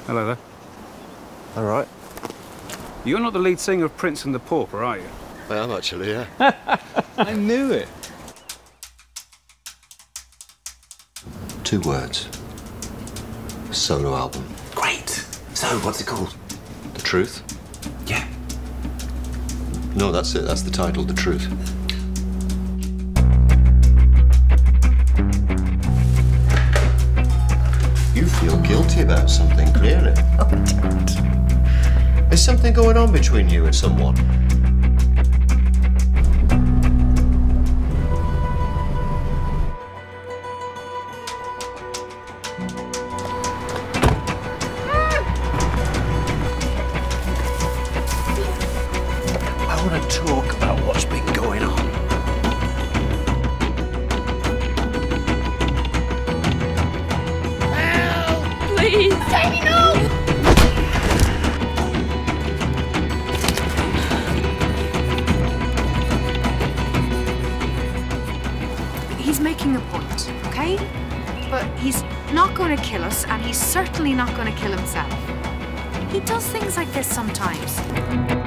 Hello there. All right. You're not the lead singer of Prince and the Pauper, are you? I am actually, yeah. I knew it. 2 words. A solo album. Great. So, what's it called? The Truth? Yeah. No, that's it. That's the title, The Truth. You feel guilty about something, clearly. Oh, I don't. Is something going on between you and someone? I want to talk about what's been going on. Help! Please! Jamie, no! He's making a point, okay? But he's not going to kill us, and he's certainly not going to kill himself. He does things like this sometimes.